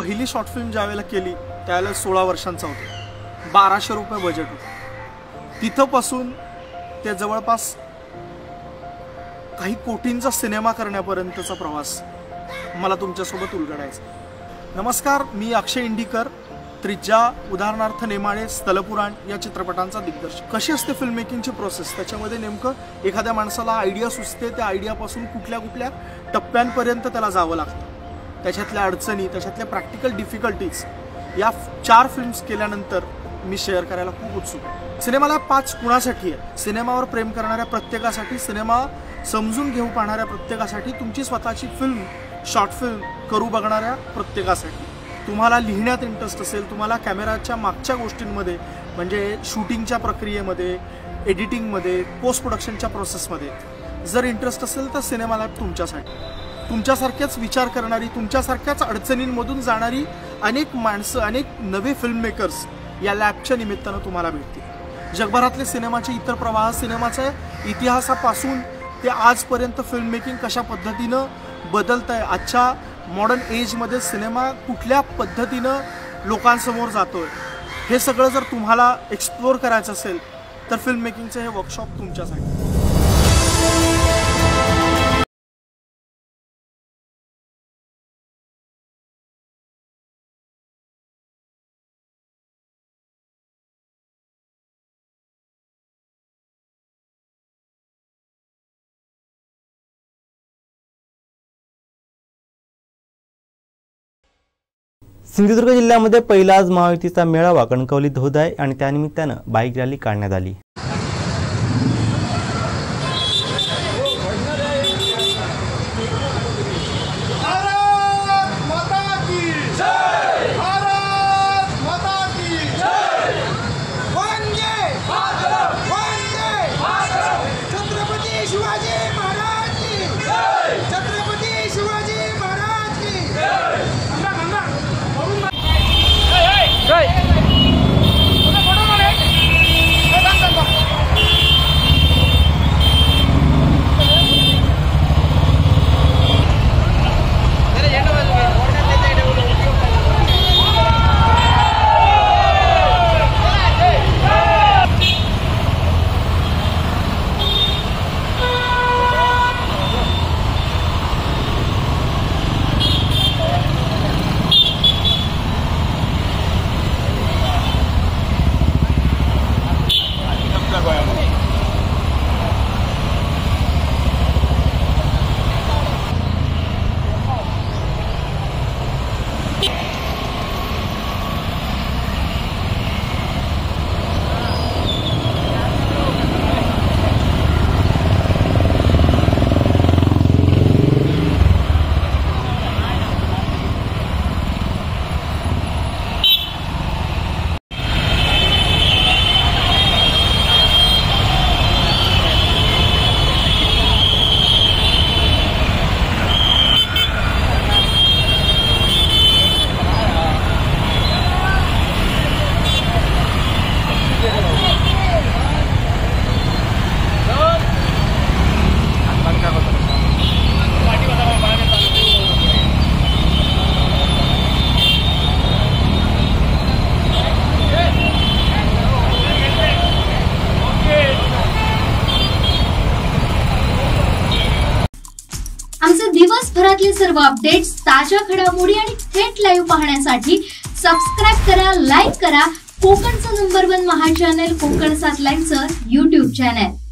पहिली short film ज्यावेळेला केली त्यावेळेला 16 वर्षांचा होतो, 1200 रुपये बजेट होतं. तिथंपासून ते जवळपास काही कोटींचा सिनेमा करण्यापर्यंतचा प्रवास मला तुमच्यासोबत उलगडायचा. नमस्कार, मी अक्षय इंडीकर, त्रिज्या, उदाहरणार्थ नेमाळे, स्थलपुराण या चित्रपटांचा दिग्दर्शक. कशी असते फिल्म मेकिंगची प्रोसेस, त्याच्यामध्ये नेमकं एखाद्या माणसाला आयडिया सुचते, त्या आयडियापासून कुठल्या कुठल्या टप्प्यांपर्यंत त्याला जावं लागतं, त्याच्यातल्या अडचणी, त्याच्यातल्या प्रॅक्टिकल डिफिकल्टीज, या 4 फिल्म्स केल्यानंतर मी शेअर करायला खूप उत्सुक आहे. सिनेमाला 5 कुणासाठी आहे? सिनेमावर प्रेम करणाऱ्या प्रत्येकासाठी, सिनेमा समजून घेऊ पाहणाऱ्या प्रत्येकासाठी, तुमची स्वतःची फिल्म, शॉर्ट फिल्म करू बघणाऱ्या प्रत्येकासाठी, तुम्हाला लिहिण्यात इंटरेस्ट असेल, तुम्हाला कॅमेराच्या मागच्या गोष्टींमध्ये म्हणजे शूटिंगच्या प्रक्रियेमध्ये, एडिटिंगमध्ये, पोस्ट प्रोडक्शनच्या प्रोसेसमध्ये जर इंटरेस्ट असेल तर सिनेमा लॅब तुमच्यासाठी. तुमच्यासारख्याच विचार करणारी, तुमच्यासारख्याच अडचणींमधून जाणारी अनेक माणसं, अनेक नवे फिल्म मेकर्स या लॅबच्या निमित्तानं तुम्हाला भेटतील. जगभरातले सिनेमाचे इतर प्रवाह, सिनेमाच्या इतिहासापासून ते आजपर्यंत फिल्म मेकिंग कशा पद्धतीनं बदलत आहे, आजच्या मॉडर्न एजमध्ये सिनेमा कुठल्या पद्धतीनं लोकांसमोर जातोय, हे सगळं जर तुम्हाला एक्सप्लोअर करायचं असेल तर फिल्म मेकिंगचं हे वर्कशॉप तुमच्यासाठी. सिंधुदुर्ग जिल्ह्यामध्ये पहिलाच महायुतीचा मेळावा कणकवलीत होत आहे आणि त्यानिमित्तानं बाईक रॅली काढण्यात आली. दिवसभरातले सर्व अपडेट्स, ताज्या घडामोडी आणि थेट लाईव्ह पाहण्यासाठी सबस्क्राइब करा, लाईक करा कोकणचं नंबर 1 महा चॅनल कोकण 7 लाईव्हचं YouTube चॅनल.